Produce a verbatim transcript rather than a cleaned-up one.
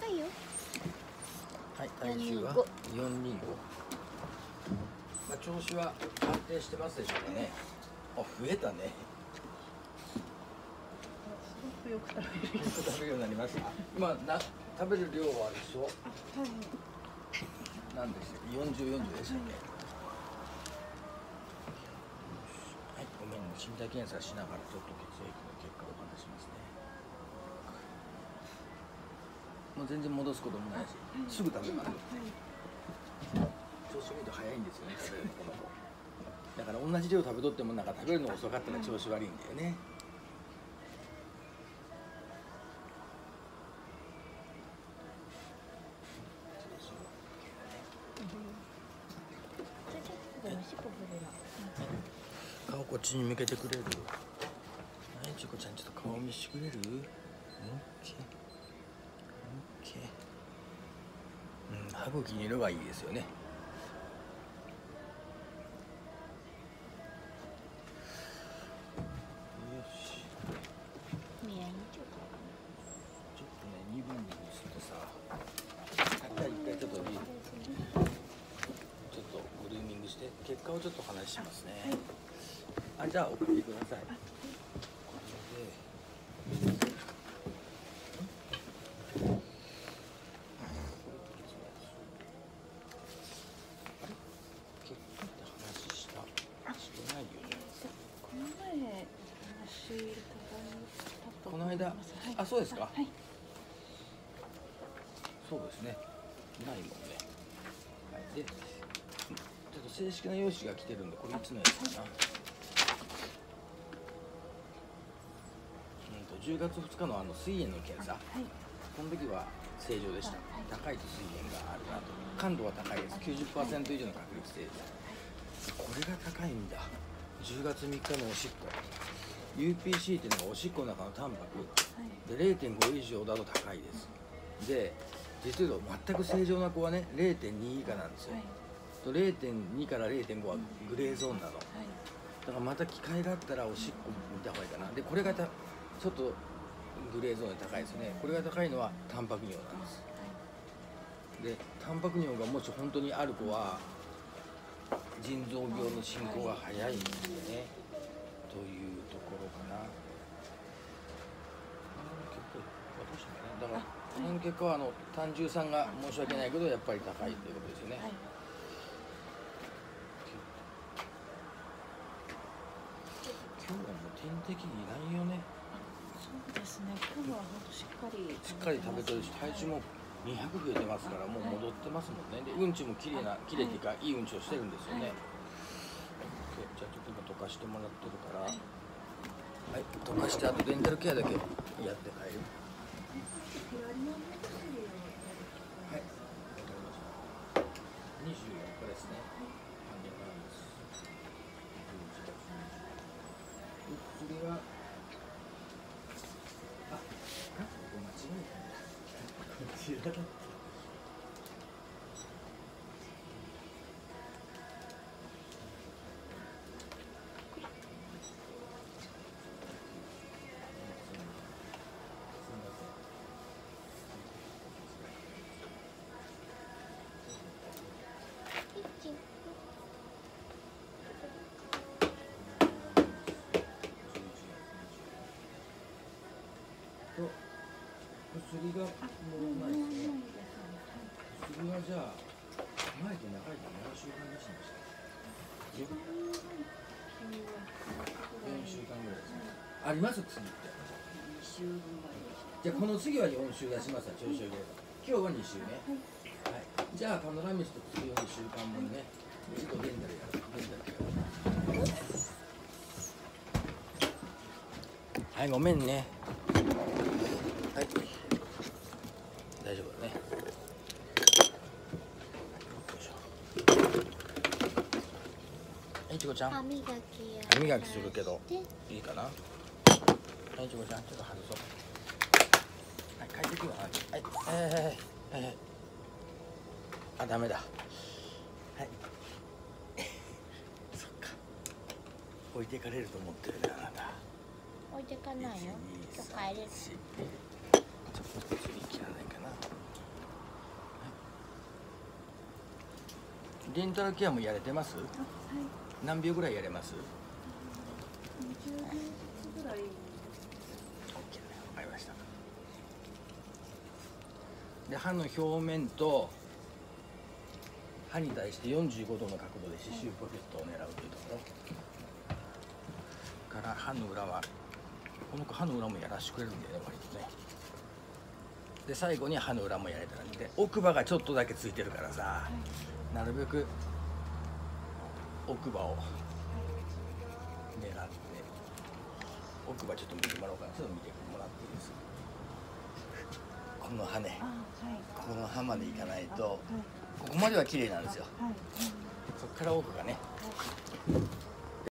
高いよ。 はい、体重はよんにーご。まあ調子は安定してますでしょうかね。あ、増えたね。 すごくよく食べる。 よく食べるようになりました。今な食べる量はあるでしょ。 はい。 なんでしたっけ、四十四十でしたっけ。はい、ごめん、身体検査しながらちょっと血液の結果をお話しますね。もう全然戻すこともないし、すぐ食べます。調子見ると早いんですよね、食べるのこの子。だから同じ量食べとってもなんか食べるの遅かったら調子悪いんだよね。顔こっちに向けてくれる？はい、ちこちゃんちょっと顔見してくれる？オッケー。オッケー。うん、歯茎に色がいいですよね。よし。ちょっとね、二分にしてさ、一回一回ちょっとリーちょっとグルーミングして結果をちょっと話しますね。あ、じゃあ送ってください。この間、あ、そうですか。はい、そうですね。ないもんね。はい、で、ちょっと正式な用紙が来てるんで、これいつのやつかな。うんと、じゅうがつふつかのあの膵炎の検査。はい、この時は正常でした。高いと膵炎があるなと。感度は高いです。きゅうじゅっパーセント以上の確率で。これが高いんだ。じゅうがつみっかのおしっこ。ユーピーシー っていうのがおしっこの中のタンパク、はい、で れいてんご 以上だと高いです。で、実は全く正常な子はね れいてんに 以下なんですよ。はい、と れいてんに から れいてんご はグレーゾーンなの。はい、だからまた機会があったらおしっこ見た方がいいかな。で、これがたちょっとグレーゾーンで高いですね。これが高いのはタンパク尿なんです。で、タンパク尿がもし本当にある子は腎臓病の進行が早いんですよね。というところかな。だからこの結果はあの単純さんが申し訳ないけどやっぱり高いということですよね。はい、今日はもう点滴いないよね。 そうですね。今日は本当しっかりしっかり食べてるし、体重もにひゃく増えてますからもう戻ってますもんね。で、うんちもきれいなきれいっていうかいいうんちをしてるんですよね。じゃあちょっと今溶かしてもらってるから、はい、溶かしてあとデンタルケアだけやって帰る。はい、にじゅうよっかですね。薬は、あ、ここ間違えたね。こちらだった。と薬がもうないですね。薬はじゃあ前と長いと何週間出しました？よんしゅうかんぐらいですね。あります薬って。じゃあこの次はよん週出しますわ、調子を入れれば。今日はに週ね。はい。じゃあパノラミスと薬をに週間分ね。ちょっとデンタルやる。デンタルやる。はい、ごめんね。はい、大丈夫だね。はい、ちこちゃん。歯磨き歯磨きするけどいいかな。はい、ちこちゃん、ちょっと外そう。はい、帰ってくるわ。はい、はいはいはいはい。あ、ダメだ。はい。そっか。置いてかれると思ってるね、あなた。 置いてかないよ。今日帰れる。 ちょっと次切らないかな。 デンタルケアもやれてます？ あ、はい。 何秒ぐらいやれます？ にじゅうびょうずつぐらい。 オッケー、わかりました。で、歯の表面と歯に対してよんじゅうごどの角度で歯周ポケットを狙うというところから、歯の裏はこの子歯の裏もやらしてくれるんだよね、割とね。で最後に歯の裏もやれたらで、奥歯がちょっとだけついてるからさ、はい、なるべく奥歯を狙って、奥歯ちょっと見てもらおうかな。ちょっと見てもらっていいですか。この歯ね、はい、この歯までいかないと、はい、ここまでは綺麗なんですよ、はい、そこから奥がね、はい